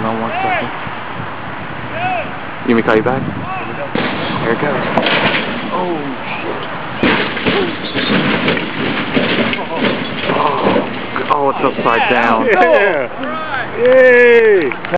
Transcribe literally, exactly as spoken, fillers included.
Hold on one second. You want me to call you back? Here it goes. Oh, shit. Oh, oh, it's upside down. Yeah. Yay.